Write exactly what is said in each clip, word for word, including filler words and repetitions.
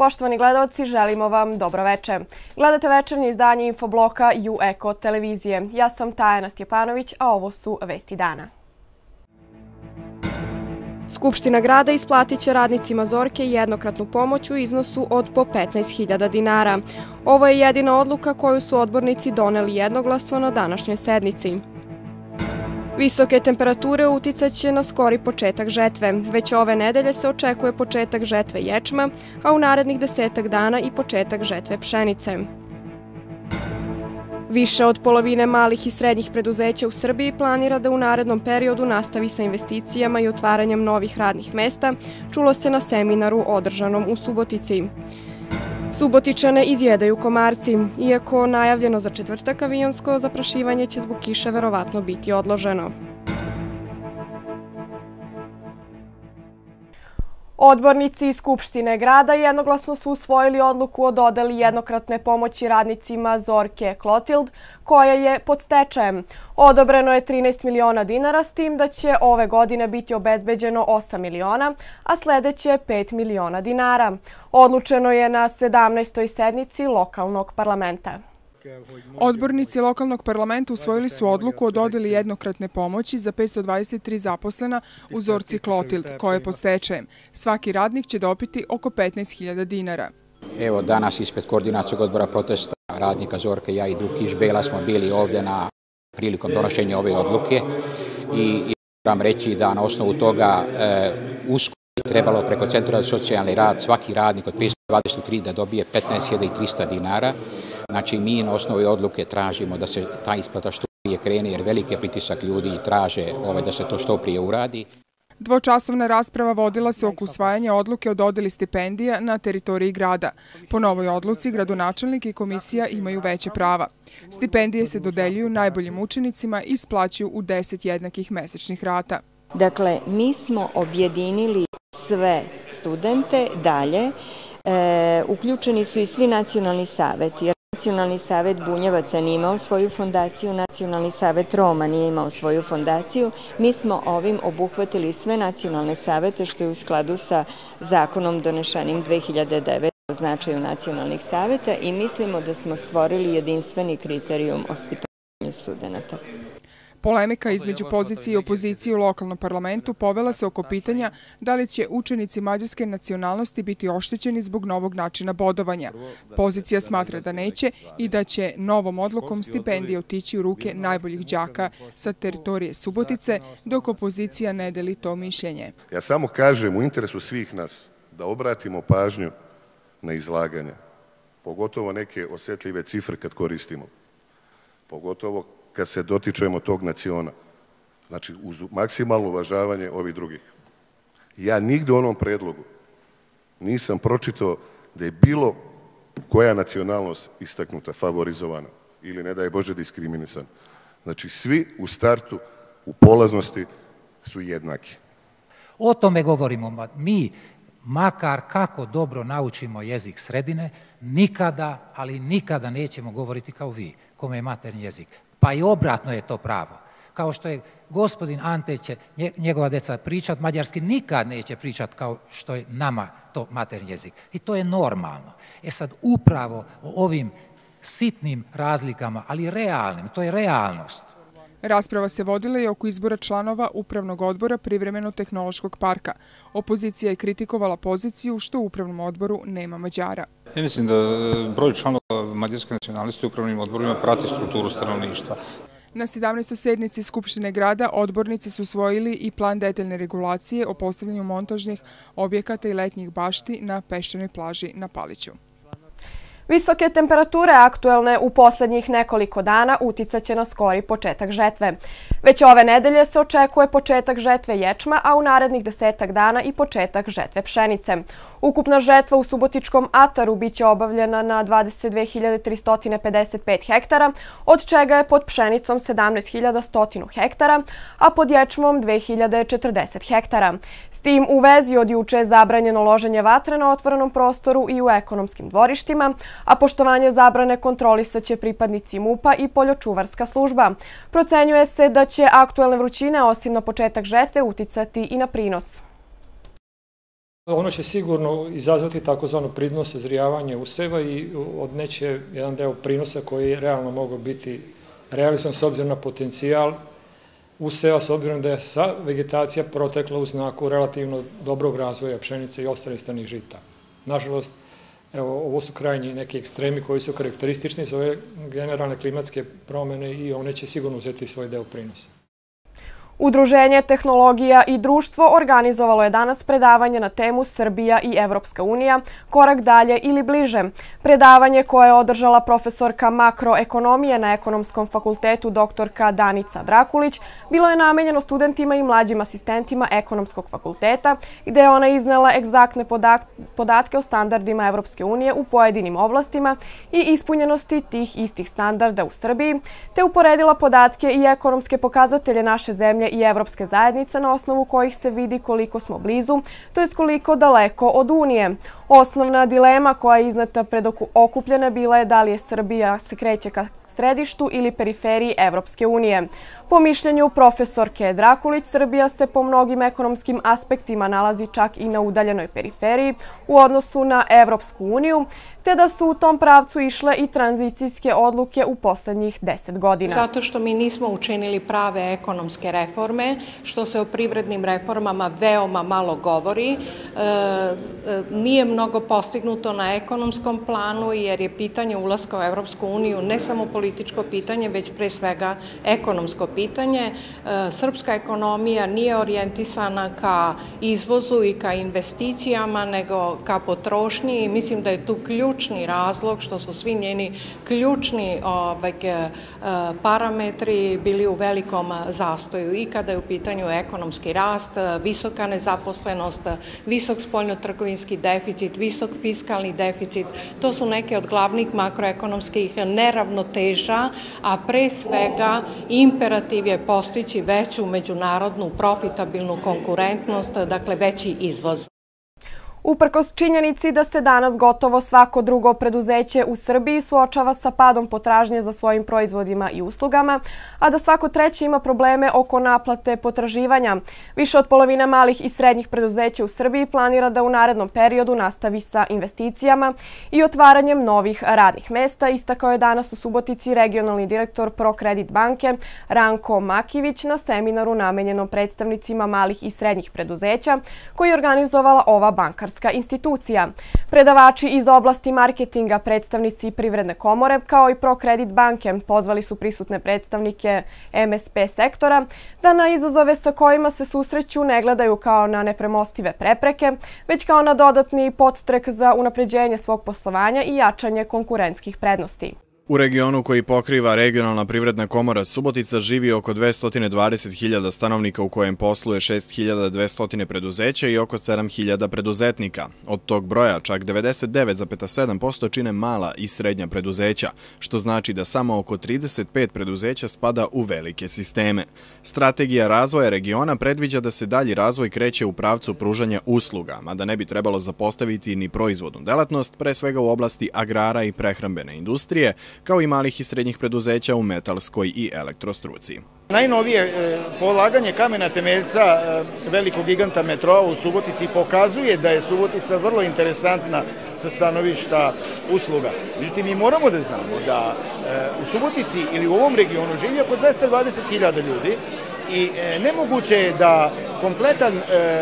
Poštovani gledaoci, želimo vam dobro veče. Gledate večernje izdanje Infobloka U Eko televizije. Ja sam Tajana Stjepanović, a ovo su vesti dana. Skupština grada isplatit će radnicima Zorke jednokratnu pomoć u iznosu od po petnaest hiljada dinara. Ovo je jedina odluka koju su odbornici doneli jednoglasno na današnjoj sednici. Visoke temperature uticat će na skori početak žetve. Već ove nedelje se očekuje početak žetve ječma, a u narednih desetak dana i početak žetve pšenice. Više od polovine malih i srednjih preduzeća u Srbiji planira da u narednom periodu nastavi sa investicijama i otvaranjem novih radnih mesta, čulo se na seminaru održanom u Subotici. Subotičane izjedaju komarci. Iako najavljeno za četvrtak, avionsko zaprašivanje će zbog kiše verovatno biti odloženo. Odbornici iz Skupštine grada jednoglasno su usvojili odluku o dodeli jednokratne pomoći radnicima Zorke Clotilde, koja je pod stečajem. Odobreno je trinaest miliona dinara, s tim da će ove godine biti obezbeđeno osam miliona, a sledeće pet miliona dinara. Odlučeno je na sedamnaestoj sednici lokalnog parlamenta. Odbornici lokalnog parlamenta usvojili su odluku o dodeli jednokratne pomoći za petsto dvadeset tri zaposlena u Zorci Clotilde, koja je pod stečajem. Svaki radnik će dobiti oko petnaest hiljada dinara. Evo, danas ispred koordinacijog odbora protesta radnika Zorke, ja i Dukiš Bela smo bili ovdje na prilikom donošenja ove odluke i moram reći da na osnovu toga uskoro je trebalo preko Centra za socijalni rad svaki radnik od petsto dvadeset tri da dobije petnaest hiljada trista dinara. Znači, mi na osnovi odluke tražimo da se ta isplata što prije krene, jer veliki je pritisak ljudi i traže da se to što prije uradi. Dvočasovna rasprava vodila se oko usvajanja odluke o dodeli stipendija na teritoriji grada. Po novoj odluci, gradonačelnik i komisija imaju veće prava. Stipendije se dodeljuju najboljim učenicima i isplaćuju u deset jednakih mesečnih rata. Dakle, mi smo objedinili sve studente dalje. Uključeni su i svi nacionalni saveti. Nacionalni savet Bunjevaca nije imao svoju fondaciju, Nacionalni savet Roma nije imao svoju fondaciju. Mi smo ovim obuhvatili sve nacionalne savete, što je u skladu sa zakonom donešenim dve hiljade devete o značaju nacionalnih saveta, i mislimo da smo stvorili jedinstveni kriterijum o stipendiranju studenta. Polemika između pozicije i opozicije u lokalnom parlamentu povela se oko pitanja da li će učenici mađarske nacionalnosti biti oštećeni zbog novog načina bodovanja. Pozicija smatra da neće i da će novom odlukom stipendije otići u ruke najboljih đaka sa teritorije Subotice, dok opozicija ne deli to mišljenje. Ja samo kažem u interesu svih nas da obratimo pažnju na izlaganja, pogotovo neke osjetljive cifre kad koristimo, pogotovo kad se dotičemo tog naciona, znači uz maksimalno uvažavanje ovih drugih. Ja nigde u onom predlogu nisam pročitao da je bilo koja nacionalnost istaknuta, favorizovana ili, ne daj Bože, diskriminisana. Znači, svi u startu, u polaznosti su jednaki. O tome govorimo. Mi, makar kako dobro naučimo jezik sredine, nikada, ali nikada nećemo govoriti kao vi, kome je maternji jezik. Pa i obratno je to pravo. Kao što je gospodin Ante će njegova deca pričat mađarski, nikad neće pričat kao što je nama to maternji jezik. I to je normalno. E sad, upravo o ovim sitnim razlikama, ali realnim, to je realnost. Rasprava se vodila i oko izbora članova Upravnog odbora Privremeno-tehnološkog parka. Opozicija je kritikovala poziciju što u Upravnom odboru nema Mađara. Ja mislim da broj članova mađarske nacionalnosti u upravnim odborima prati strukturu stanovništva. Na sedamnaestoj sednici Skupštine grada odbornici su usvojili i plan detaljne regulacije o postavljanju montažnih objekata i letnjih bašti na peščanoj plaži na Paliću. Visoke temperature aktuelne u poslednjih nekoliko dana uticat će na skori početak žetve. Već ove nedelje se očekuje početak žetve ječma, a u narednih desetak dana i početak žetve pšenice. Ukupna žetva u Subotičkom ataru biće obavljena na dvadeset dve hiljade trista pedeset pet hektara, od čega je pod pšenicom sedamnaest hiljada sto hektara, a pod ječmom dve hiljade četrdeset hektara. S tim u vezi od juče je zabranjeno loženje vatre na otvorenom prostoru i u ekonomskim dvorištima, a poštovanje zabrane kontrolisaće pripadnici MUP-a i poljočuvarska služba. Procenjuje se da će aktuelne vrućine, osim na početak žetve, uticati i na prinos. Ono će sigurno izazvati takozvano pridno sazrijavanje useva i odneće jedan deo prinosa koji je realno mogao biti realizovan s obzirom na potencijal useva, s obzirom da je sa vegetacija protekla u znaku relativno dobrog razvoja pšenice i ostalih stranih žita. Nažalost, evo, ovo su krajnji neki ekstremi koji su karakteristični za ove generalne klimatske promene i one će sigurno uzeti svoj deo prinosa. Udruženje Tehnologija i društvo organizovalo je danas predavanje na temu Srbija i Evropska unija, korak dalje ili bliže. Predavanje koje je održala profesorka makroekonomije na Ekonomskom fakultetu doktorka Danica Drakulić bilo je namenjeno studentima i mlađim asistentima Ekonomskog fakulteta, gde je ona iznela egzaktne podatke o standardima Evropske unije u pojedinim oblastima i ispunjenosti tih istih standarda u Srbiji, te uporedila podatke i ekonomske pokazatelje naše zemlje i Evropske zajednice na osnovu kojih se vidi koliko smo blizu, to jest koliko daleko od Unije. Osnovna dilema koja je izneta pred okupljene bila je da li je Srbija se kreće ka središtu ili periferiji Evropske unije. Po mišljenju profesorke Drakulić, Srbija se po mnogim ekonomskim aspektima nalazi čak i na udaljenoj periferiji u odnosu na Evropsku uniju, te da su u tom pravcu išle i tranzicijske odluke u poslednjih deset godina. Zato što mi nismo učinili prave ekonomske reforme, što se o privrednim reformama veoma malo govori. Nije mnogo postignuto na ekonomskom planu jer je pitanje ulaska u Evropsku uniju ne samo političko pitanje, već pre svega ekonomsko pitanje. Srpska ekonomija nije orijentisana ka izvozu i ka investicijama, nego ka potrošnji i mislim da je tu ključni razlog što su svi njeni ključni parametri bili u velikom zastoju i kada je u pitanju ekonomski rast, visoka nezaposlenost, visok spoljnotrgovinski deficit, visok fiskalni deficit. To su neke od glavnih makroekonomskih neravnoteža, a pre svega imperativ je postići veću međunarodnu profitabilnu konkurentnost, dakle veći izvoz. Uprkos činjenici da se danas gotovo svako drugo preduzeće u Srbiji suočava sa padom potražnje za svojim proizvodima i uslugama, a da svako treće ima probleme oko naplate potraživanja. Više od polovine malih i srednjih preduzeća u Srbiji planira da u narednom periodu nastavi sa investicijama i otvaranjem novih radnih mesta, istakao je danas u Subotici regionalni direktor ProCredit banke Ranko Makivić na seminaru namenjenom predstavnicima malih i srednjih preduzeća koji je organizovala ova bankarska institucija. Predavači iz oblasti marketinga, predstavnici Privredne komore, kao i ProCredit banke, pozvali su prisutne predstavnike em es pe sektora da na izazove sa kojima se susreću ne gledaju kao na nepremostive prepreke, već kao na dodatni podstrek za unapređenje svog poslovanja i jačanje konkurentskih prednosti. U regionu koji pokriva regionalna privredna komora Subotica živi oko dvesta dvadeset hiljada stanovnika u kojem posluje šest hiljada dvesta preduzeća i oko sedam hiljada preduzetnika. Od tog broja čak devedeset devet zarez sedam posto čine mala i srednja preduzeća, što znači da samo oko trideset pet preduzeća spada u velike sisteme. Strategija razvoja regiona predviđa da se dalji razvoj kreće u pravcu pružanja usluga, mada ne bi trebalo zapostaviti ni proizvodnu delatnost, pre svega u oblasti agrara i prehrambene industrije, kao i malih i srednjih preduzeća u metalskoj i elektrostruci. Najnovije polaganje kamena temeljca velikog giganta metroa u Subotici pokazuje da je Subotica vrlo interesantna sa stanovišta usluga. Međutim, mi moramo da znamo da u Subotici ili u ovom regionu živi oko dvesta dvadeset hiljada ljudi i nemoguće je da kompletan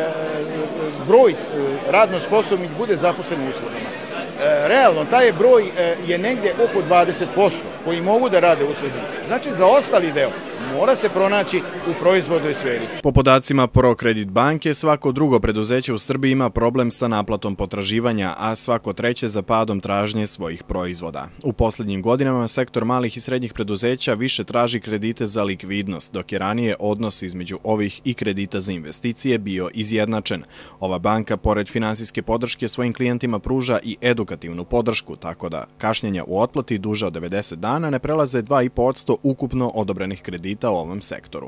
broj radno sposobnih bude zaposlen u uslugama. Realno, taj broj je negdje oko dvadeset posto koji mogu da rade uslužno. Znači, za ostali deo mora se pronaći u proizvodnoj sferi. Po podacima ProCredit banke, svako drugo preduzeće u Srbiji ima problem sa naplatom potraživanja, a svako treće za padom tražnje svojih proizvoda. U posljednjim godinama sektor malih i srednjih preduzeća više traži kredite za likvidnost, dok je ranije odnos između ovih i kredita za investicije bio izjednačen. Ova banka, pored finansijske podrške, svojim klijentima pruža i edukativnu podršku, tako da kašnjenja u otplati duža od devedeset dana ne prelaze dva i po posto ukupno odobrenih kredita u ovom sektoru.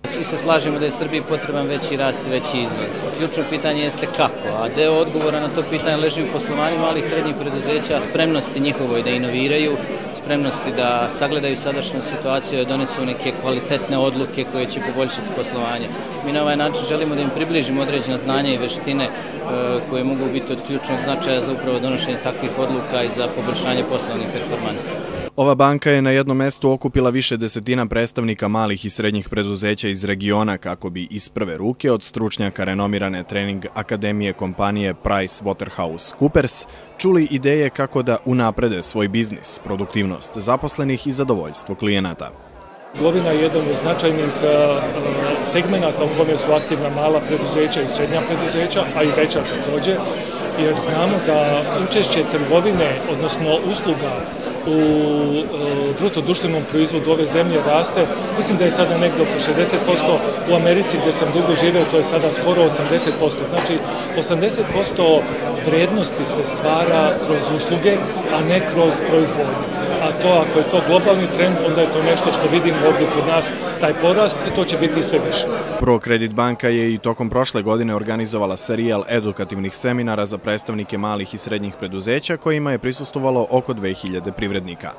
Svi se slažemo da je Srbiji potreban veći rast i veći izvoz. Ključno pitanje jeste kako, a deo odgovora na to pitanje leži u poslovanju malih i srednjih preduzeća, spremnosti njihovoj da inoviraju, spremnosti da sagledaju sadašnju situaciju i donesu neke kvalitetne odluke koje će poboljšati poslovanje. Mi na ovaj način želimo da im približimo određena znanja i veštine koje mogu biti od ključnog značaja za upravo donošenje takvih odluka i za poboljšanje poslovnih performansa. Ova banka je na jednom mestu okupila više desetina predstavnika malih i srednjih preduzeća iz regiona kako bi iz prve ruke od stručnjaka renomirane trening akademije kompanije PricewaterhouseCoopers čuli ideje kako da unaprede svoj biznis, produktivnost zaposlenih i zadovoljstvo klijenata. Trgovina je jedan od značajnih segmenata u kome su aktivna mala preduzeća i srednja preduzeća, a i veća također, jer znamo da učešće trgovine, odnosno usluga u bruto društvenom proizvodu ove zemlje raste. Mislim da je sada negdje oko šezdeset posto, u Americi gdje sam dugo živeo to je sada skoro osamdeset posto. Znači osamdeset posto vrednosti se stvara kroz usluge, a ne kroz proizvodnju. A to ako je to globalni trend, onda je to nešto što vidimo ovdje kod nas, taj porast, i to će biti sve više. ProCredit banka je i tokom prošle godine organizovala serijal edukativnih seminara za predstavnike malih i srednjih preduzeća kojima je prisustvovalo oko dve hiljade privrednika.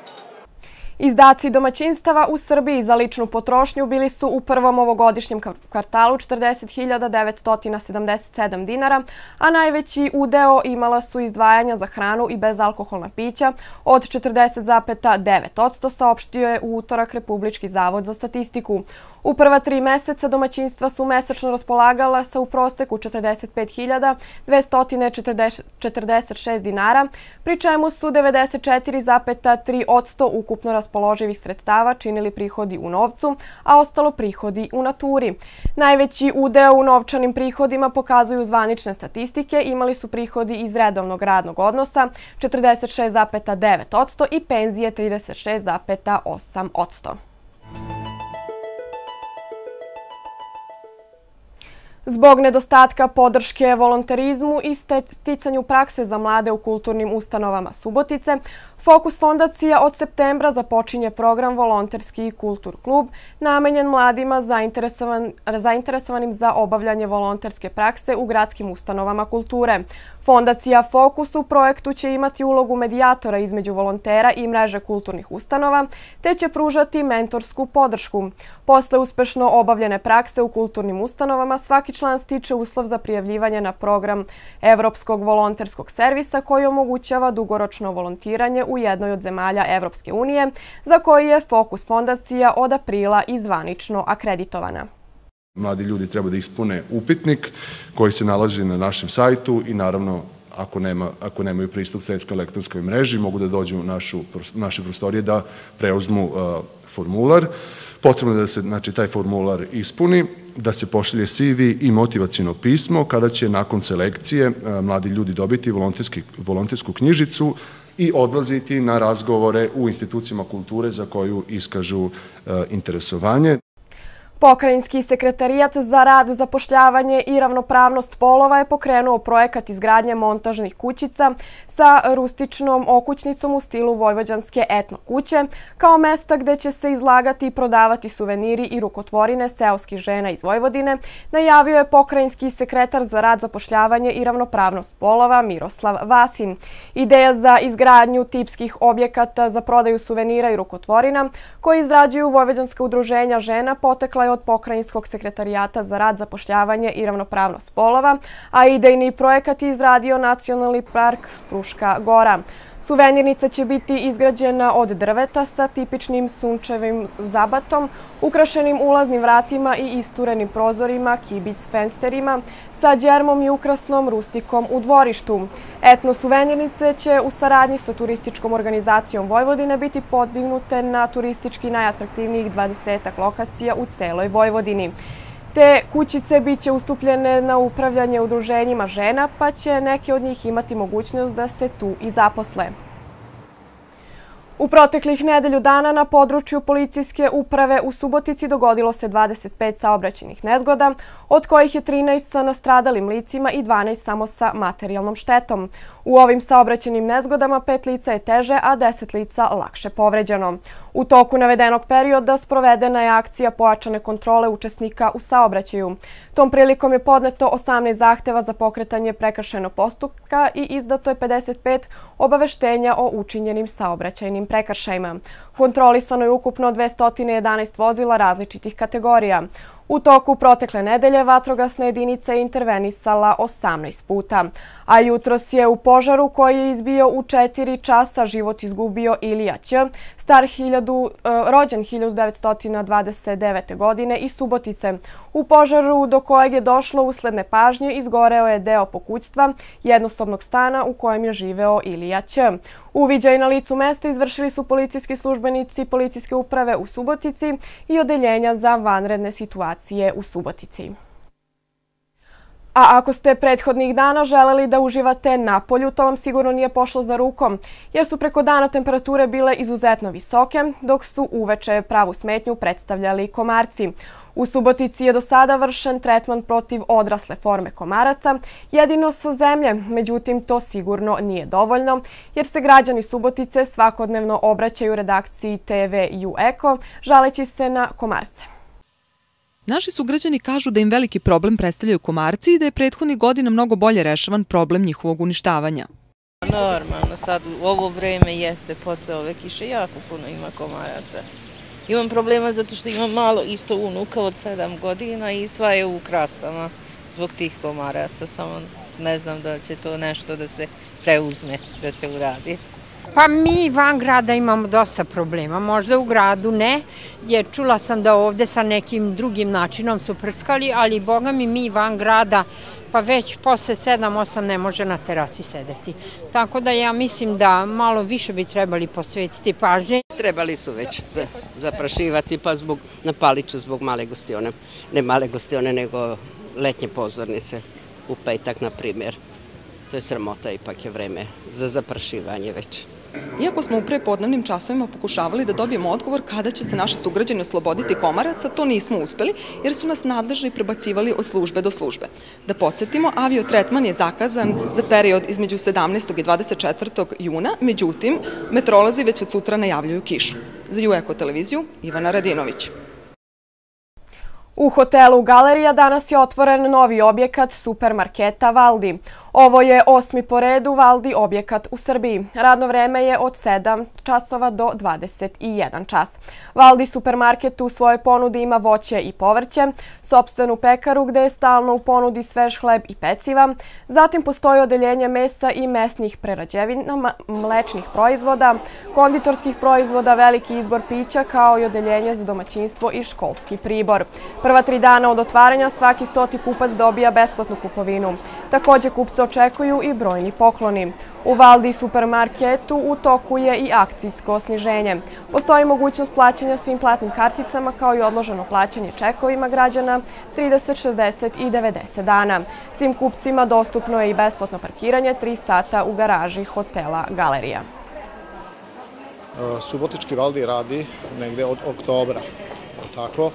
Izdaci domaćinstava u Srbiji za ličnu potrošnju bili su u prvom ovogodišnjem kvartalu četrdeset hiljada devetsto sedamdeset sedam dinara, a najveći udeo imala su izdvajanja za hranu i bezalkoholna pića od četrdeset zarez devet posto, saopštio je u utorak Republički zavod za statistiku. U prva tri meseca domaćinstva su mesečno raspolagala sa u proseku četrdeset pet hiljada dvesta četrdeset šest dinara, pri čemu su devedeset četiri zarez tri posto ukupno raspoloživih sredstava činili prihodi u novcu, a ostalo prihodi u naturi. Najveći udeo u novčanim prihodima pokazuju zvanične statistike, imali su prihodi iz redovnog radnog odnosa četrdeset šest zarez devet posto i penzije trideset šest zarez osam posto. Zbog nedostatka podrške volonterizmu i sticanju prakse za mlade u kulturnim ustanovama Subotice, Fokus fondacija od septembra započinje program Volonterski kultur klub namenjen mladima zainteresovanim za obavljanje volonterske prakse u gradskim ustanovama kulture. Fondacija Fokus u projektu će imati ulogu medijatora između volontera i mreže kulturnih ustanova, te će pružati mentorsku podršku. Posle uspešno obavljene prakse u kulturnim ustanovama, svaki član stiče uslov za prijavljivanje na program Evropskog volonterskog servisa koji omogućava dugoročno volontiranje u jednoj od zemalja Evropske unije, za koji je Fokus fondacija od aprila i zvanično akreditovana. Mladi ljudi treba da ispune upitnik koji se nalazi na našem sajtu i naravno ako, nema, ako nemaju pristup svetskoj elektronskoj mreži mogu da dođu u našu, naše prostorije da preuzmu uh, formular. Potrebno je da se znači, taj formular ispuni, da se pošalje C V i motivacijno pismo kada će nakon selekcije uh, mladi ljudi dobiti volontersku knjižicu i odlaziti na razgovore u institucijama kulture za koju iskažu uh, interesovanje. Pokrajinski sekretarijat za rad, zapošljavanje i ravnopravnost polova je pokrenuo projekat izgradnje montažnih kućica sa rustičnom okućnicom u stilu vojvođanske etno kuće, kao mesta gde će se izlagati i prodavati suveniri i rukotvorine seoskih žena iz Vojvodine, najavio je pokrajinski sekretar za rad, zapošljavanje i ravnopravnost polova Miroslav Vasin. Ideja za izgradnju tipskih objekata za prodaju suvenira i rukotvorina koji izrađuju Vojvođanska udruženja žena potekla od Pokrajinskog sekretarijata za rad, zapošljavanje i ravnopravnost polova, a idejni projekat je izradio Nacionalni park Fruška Gora. Suvenirnica će biti izgrađena od drveta sa tipičnim sunčevim zabatom, ukrašenim ulaznim vratima i isturenim prozorima, kibic fensterima, sa đermom i ukrasnom rustikom u dvorištu. Etno suvenirnice će u saradnji sa turističkom organizacijom Vojvodine biti podignute na turistički najatraktivnijih dvadesetak lokacija u celoj Vojvodini. Te kućice biće ustupljene na upravljanje udruženjima žena, pa će neke od njih imati mogućnost da se tu i zaposle. U proteklih nedelju dana na području policijske uprave u Subotici dogodilo se dvadeset pet saobraćajnih nezgoda, od kojih je trinaest sa nastradalim licima i dvanaest samo sa materijalnom štetom. U ovim saobraćajnim nezgodama pet lica je teže, a deset lica lakše povređeno. U toku navedenog perioda sprovedena je akcija pojačane kontrole učesnika u saobraćaju. Tom prilikom je podneto osamnaest zahteva za pokretanje prekršajnog postupka i izdato je pedeset pet obaveštenja o učinjenim saobraćajnim prekršajima. Kontrolisano je ukupno dvesta jedanaest vozila različitih kategorija. U toku protekle nedelje vatrogasna jedinica je intervenisala osamnaest puta, a jutros je u požaru koji je izbio u četiri časa život izgubio Ilija Ć, star hiljadu, rođen hiljadu devetsto dvadeset devete. godine iz Subotice. U požaru do kojeg je došlo usled nepažnje izgoreo je deo pokućstva jednosobnog stana u kojem je živeo Ilija Ć. Uviđaj na licu mesta izvršili su policijski službenici Policijske uprave u Subotici i Odeljenja za vanredne situacije u Subotici. A ako ste prethodnih dana želeli da uživate napolju, to vam sigurno nije pošlo za rukom, jer su preko dana temperature bile izuzetno visoke, dok su uveče pravu smetnju predstavljali komarci. U Subotici je do sada vršen tretman protiv odrasle forme komaraca, jedino sa zemlje, međutim to sigurno nije dovoljno, jer se građani Subotice svakodnevno obraćaju redakciji te ve ju Eko, žaleći se na komarce. Naši sugrađani kažu da im veliki problem predstavljaju komarci i da je prethodnih godina mnogo bolje rešavan problem njihovog uništavanja. Normalno, sad u ovo vreme jeste, posle ove kiše jako puno ima komaraca. Imam problema zato što imam malo isto unuka od sedam godina i sva je u krastama zbog tih komaraca, samo ne znam da će to nešto da se preuzme, da se uradi. Pa mi van grada imamo dosta problema, možda u gradu ne, jer čula sam da ovde sa nekim drugim načinom su prskali, ali boga mi mi van grada pa već posle sedam osam ne može na terasi sedeti. Tako da ja mislim da malo više bi trebali posvetiti pažnje. Trebali su već zaprašivati pa zbog, na Paliću zbog male gostione, ne male gostione nego letnje pozornice u petak na primjer. To je sramota, ipak je vreme za zaprašivanje već. Iako smo u prepodnevnim časovima pokušavali da dobijemo odgovor kada će se naši sugrađani osloboditi komaraca, to nismo uspeli jer su nas nadležni prebacivali od službe do službe. Da podsjetimo, aviotretman je zakazan za period između sedamnaestog i dvadeset četvrtog juna, međutim, meteorolozi već od sutra najavljuju kišu. Za ju Eko televiziju, Ivana Radinović. U hotelu Galerija danas je otvoren novi objekat supermarketa Valdi. Ovo je osmi po redu Valdi objekat u Srbiji. Radno vreme je od sedam časova do dvadeset jedan čas. Valdi supermarket u svojoj ponudi ima voće i povrće, sopstvenu pekaru gde je stalno u ponudi svež hleb i peciva. Zatim postoji odeljenje mesa i mesnih prerađevina, mlečnih proizvoda, konditorskih proizvoda, veliki izbor pića kao i odeljenje za domaćinstvo i školski pribor. Prva tri dana od otvaranja svaki stoti kupac dobija besplatnu kupovinu. Također kupce očekuju i brojni pokloni. U Valdi supermarketu u toku je i akcijsko sniženje. Postoji mogućnost plaćanja svim platnim karticama kao i odloženo plaćanje čekovima građana trideset, šezdeset i devedeset dana. Svim kupcima dostupno je i besplatno parkiranje tri sata u garaži hotela Galerija. Subotički Valdi radi negde od oktobra. Tako,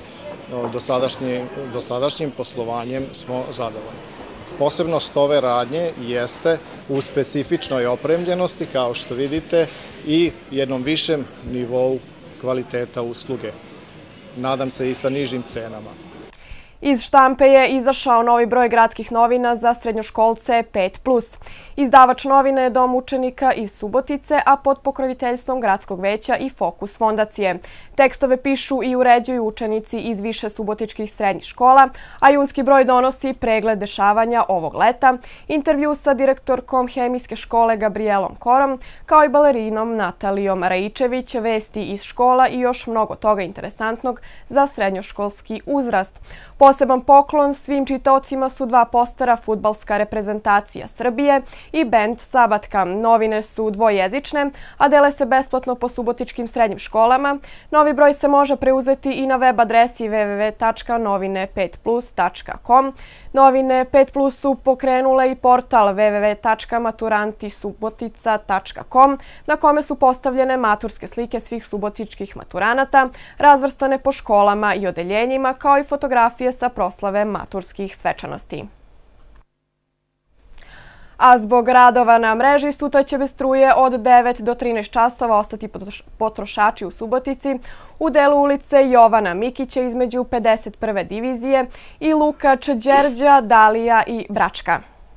dosadašnjim poslovanjem smo zadovoljni. Posebnost ove radnje jeste u specifičnoj opremljenosti, kao što vidite, i jednom višem nivou kvaliteta usluge. Nadam se i sa nižim cenama. Iz štampe je izašao novi broj gradskih novina za srednjoškolce pet plus. Izdavač novina je Dom učenika iz Subotice, a pod pokroviteljstvom Gradskog veća i Fokus fondacije. Tekstove pišu i uređuju učenici iz više subotičkih srednjih škola, a junski broj donosi pregled dešavanja ovog leta, intervju sa direktorkom hemijske škole Gabrielom Korom, kao i balerinom Natalijom Rajičević, vesti iz škola i još mnogo toga interesantnog za srednjoškolski uzrast. Poseban poklon svim čitaocima su dva postera Fudbalska reprezentacija Srbije i bend Sabatka. Novine su dvojezične, a dele se besplatno po subotičkim srednjim školama. Novi broj se može preuzeti i na web adresi w w w tačka novine pet plus tačka com. Novine pet plus su pokrenule i portal w w w tačka maturantisubotica tačka com na kome su postavljene maturske slike svih subotičkih maturanata, razvrstane po školama i odeljenjima, kao i fotografije sa proslave maturskih svečanosti. A zbog radova na mreži sutra će bez struje od devet do trinaest časova ostati potrošači u Subotici u delu ulice Jovana Mikića između pedeset prve divizije i Lukač, Đerđa, Dalija i Bračka.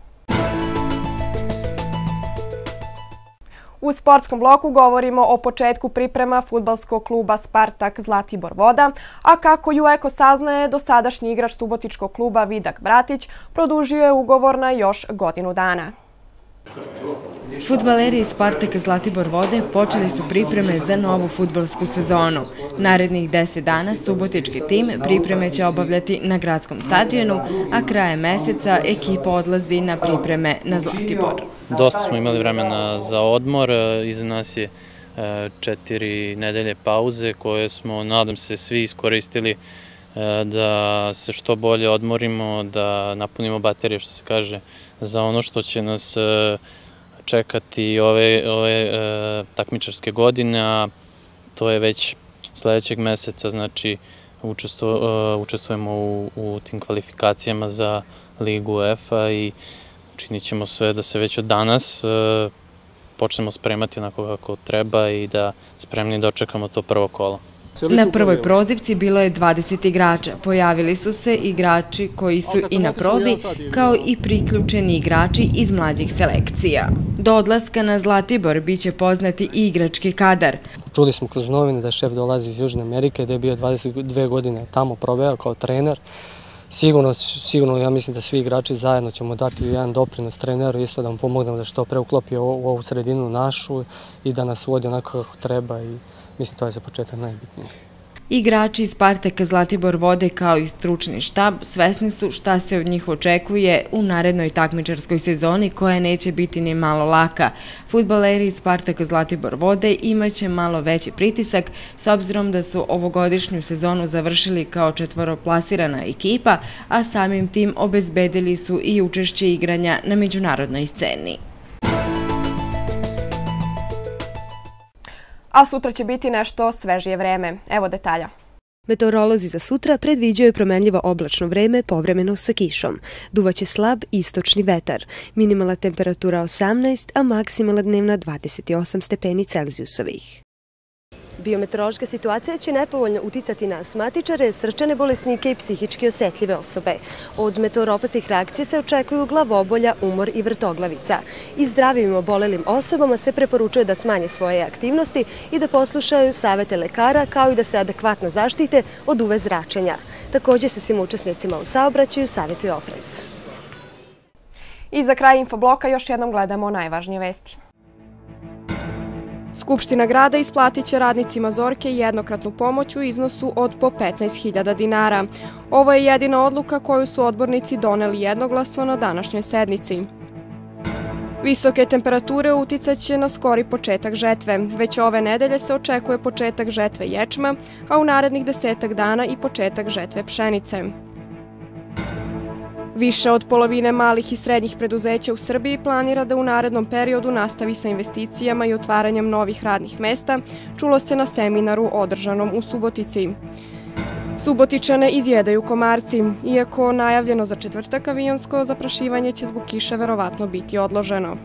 U sportskom bloku govorimo o početku priprema fudbalskog kluba Spartak Zlatibor Voda, a kako Jueko saznaje, dosadašnji igrač subotičkog kluba Vidak Bratić produžio je ugovor na još godinu dana. Fudbaleri iz Spartaka Zlatibor Vode počeli su pripreme za novu fudbalsku sezonu. Narednih deset dana subotički tim pripreme će obavljati na gradskom stadionu, a krajem meseca ekipa odlazi na pripreme na Zlatibor. Dosta smo imali vremena za odmor, iza nas je četiri nedelje pauze koje smo, nadam se, svi iskoristili da se što bolje odmorimo, da napunimo baterije, što se kaže, za ono što će nas čekati ove, ove takmičarske godine, a to je već sledećeg meseca, znači učestvujemo u, u tim kvalifikacijama za Ligu UEFA i činit ćemo sve da se već od danas počnemo spremati onako kako treba i da spremni dočekamo to prvo kolo. Na prvoj prozivci bilo je dvadeset igrača. Pojavili su se igrači koji su i na probi, kao i priključeni igrači iz mlađih selekcija. Do odlaska na Zlatibor biće poznati i igrački kadar. Čuli smo kroz novine da šef dolazi iz Južne Amerike, da je bio dvadeset dve godine tamo probeo kao trener. Sigurno, sigurno ja mislim da svi igrači zajedno ćemo dati jedan doprinos treneru, isto da mu pomognemo da što pre uklopi u ovu sredinu našu i da nas vodi onako kako treba i mislim to je za početak najbitnije. Igrači iz Spartaka Zlatibor Vode kao i stručni štab svesni su šta se od njih očekuje u narednoj takmičarskoj sezoni koja neće biti ni malo laka. Fudbaleri iz Spartaka Zlatibor Vode imaće malo veći pritisak s obzirom da su ovogodišnju sezonu završili kao četvoroplasirana ekipa, a samim tim obezbedili su i učešće igranja na međunarodnoj sceni. A sutra će biti nešto svežije vreme. Evo detalja. Meteorolozi za sutra predviđaju promenljivo oblačno vreme povremeno sa kišom. Duvaće slab istočni vetar. Minimalna temperatura osamnaest, a maksimalna dnevna dvadeset osam stepeni Celzijusovih. Biometeorološka situacija će nepovoljno uticati na asmatičare, srčane bolesnike i psihički osetljive osobe. Od meteoropasnih reakcija se očekuju glavobolja, umor i vrtoglavica. I zdravim i obolelim osobama se preporučuje da smanje svoje aktivnosti i da poslušaju savete lekara, kao i da se adekvatno zaštite od U V zračenja. Također se svim učesnicima u saobraćaju savjetuje oprez. I za kraj infobloka još jednom gledamo najvažnije vesti. Skupština grada isplatit će radnicima Zorke jednokratnu pomoć u iznosu od po petnaest hiljada dinara. Ovo je jedina odluka koju su odbornici doneli jednoglasno na današnjoj sednici. Visoke temperature uticat će na skori početak žetve. Već ove nedelje se očekuje početak žetve ječma, a u narednih desetak dana i početak žetve pšenice. Više od polovine malih i srednjih preduzeća u Srbiji planira da u narednom periodu nastavi sa investicijama i otvaranjem novih radnih mesta, čulo se na seminaru održanom u Subotici. Subotičane izjedaju komarci, iako najavljeno za četvrtak avionsko zaprašivanje će zbog kiše verovatno biti odloženo.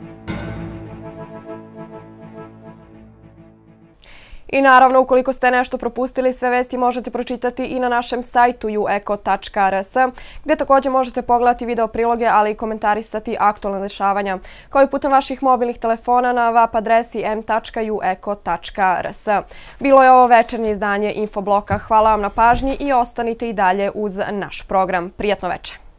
I naravno, ukoliko ste nešto propustili, sve vesti možete pročitati i na našem sajtu jueko tačka r s, gde također možete pogledati video priloge, ali i komentarisati aktualne dešavanja, kao i putem vaših mobilnih telefona na web adresi em tačka jueko tačka r s. Bilo je ovo večernje izdanje Infobloka. Hvala vam na pažnji i ostanite i dalje uz naš program. Prijatno večer.